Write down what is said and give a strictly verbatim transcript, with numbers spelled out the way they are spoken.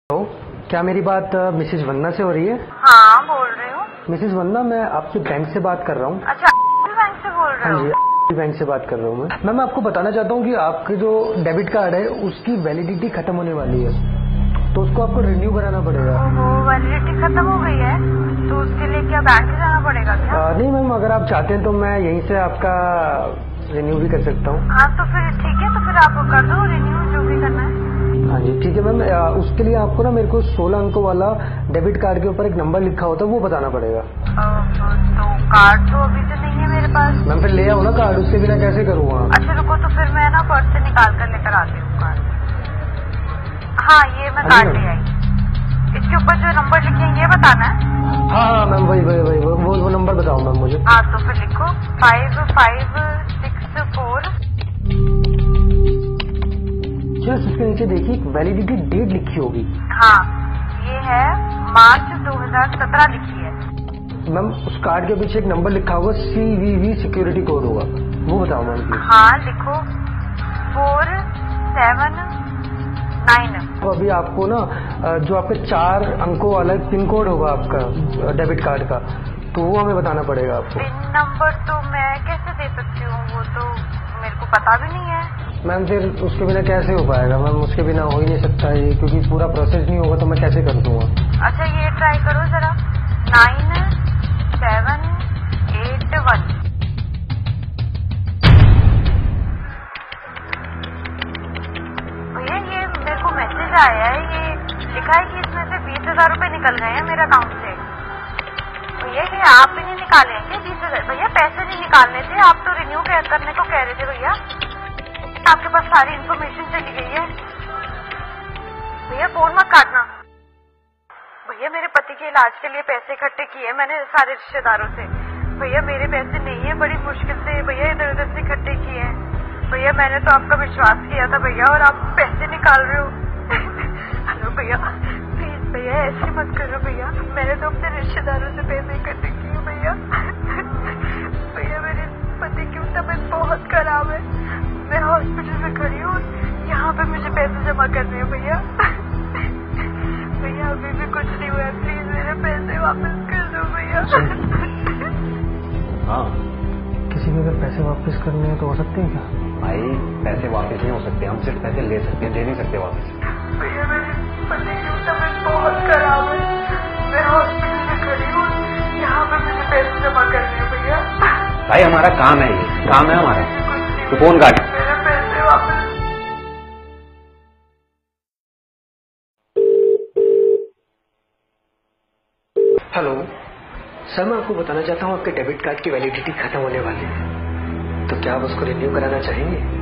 Hello, क्या मेरी बात मिसेज वंदना से हो रही है? हाँ, बोल रही हूँ। मिसेज वंदना, मैं आपके बैंक से बात कर रहा हूँ। अच्छा, बैंक से बोल रहे हो? हाँ जी, बैंक से बात कर रहा हूँ मैं। मैम, मैं आपको बताना चाहता हूँ कि आपके जो डेबिट कार्ड है उसकी वैलिडिटी खत्म होने वाली है, तो उसको आपको रिन्यू कराना पड़ेगा। ओहो, वैलिडिटी खत्म हो गई है, तो उसके लिए क्या बैंक जाना पड़ेगा क्या? आ, नहीं मैम, अगर आप चाहते हैं तो मैं यहीं से आपका रिन्यू भी कर सकता हूँ। हाँ, तो फिर ठीक है, तो फिर आप कर दो रिन्यू, जो भी करना है। हाँ जी, ठीक है मैम। उसके लिए आपको ना मेरे को सोलह अंकों वाला डेबिट कार्ड के ऊपर एक नंबर लिखा होता है, वो बताना पड़ेगा। तो कार्ड तो अभी तो नहीं है मेरे पास। मैम, फिर ले आओ ना कार्ड, उसके बिना कैसे करूँगा? अच्छा रुको, तो फिर मैं ना पर्स से निकाल कर लेकर आती हूँ कार्ड। हाँ, ये मैं कार्ड ले आई। इसके ऊपर जो नंबर लिखे हैं ये बताना है? हाँ हाँ मैम, वही वही वही वो वो, वो नंबर बताओ मैम मुझे। हाँ, तो फिर लिखो five five six four. Just उसके नीचे देखिए वैलिडिटी डेट लिखी होगी। हाँ, ये है मार्च दो हज़ार सत्रह लिखी है। मैम, उस कार्ड के पीछे एक नंबर लिखा होगा, C V V security code होगा, वो बताओ मैम प्लीज। हाँ, लिखो फोर सेवन नाइन। तो अभी आपको ना जो आपके चार अंकों वाला पिन कोड होगा आपका डेबिट कार्ड का, तो वो हमें बताना पड़ेगा आपको। पिन नंबर तो मैं कैसे दे सकती हूँ, वो तो मेरे को पता भी नहीं है। मैम, फिर उसके बिना कैसे हो पाएगा? मैम, उसके बिना हो ही नहीं सकता ये, क्योंकि पूरा प्रोसेस नहीं होगा तो मैं कैसे कर दूंगा? अच्छा, ये ट्राई करो जरा, नाइन सेवन एट वन। भैया, ये मेरे को मैसेज आया है, ये लिखा है कि इसमें से बीस हजार रूपए निकल गए हैं मेरे अकाउंट से। भैया, ये आप ही नहीं निकाले हैं क्या बीस हजार? भैया, पैसे नहीं निकालने थे, आप तो रिन्यू करने को कह रहे थे भैया। आपके पास सारी इन्फॉर्मेशन चली गई है। भैया, फोन मत काटना। भैया, मेरे पति के इलाज के लिए पैसे इकट्ठे किए मैंने सारे रिश्तेदारों से। भैया, मेरे पैसे नहीं है, बड़ी मुश्किल से भैया इधर उधर से इकट्ठे किए हैं। भैया, मैंने तो आपका विश्वास किया था भैया, और आप पैसे निकाल रहे हो। हेलो भैया, प्लीज भैया ऐसे मत करो भैया, मैंने तो अपने रिश्तेदारों से पैसे इकट्ठे किए भैया। भैया, मेरे पति की तबीयत बहुत खराब है, मैं हॉस्पिटल में खड़ी हूँ, यहाँ पे मुझे पैसे जमा करने हैं भैया। भैया, अभी भी कुछ नहीं हुआ, प्लीज मेरे पैसे वापस कर दो भैया। हाँ, किसी के अगर पैसे वापस करने हैं तो हो सकते हैं क्या? भाई, पैसे वापस नहीं हो सकते, हम सिर्फ पैसे ले सकते हैं, दे नहीं सकते वापस। भैया, मेरे पति की तबीयत बहुत खराब है, मैं हॉस्पिटल में खड़ी हूँ, यहाँ पे मुझे पैसे जमा करने हैं भैया। भाई, हमारा काम है, ये काम है हमारा, तो फोन काट। मेरे पैसे वापस। हेलो सर, मैं आपको बताना चाहता हूँ आपके डेबिट कार्ड की वैलिडिटी खत्म होने वाली है, तो क्या आप उसको रिन्यू कराना चाहेंगे?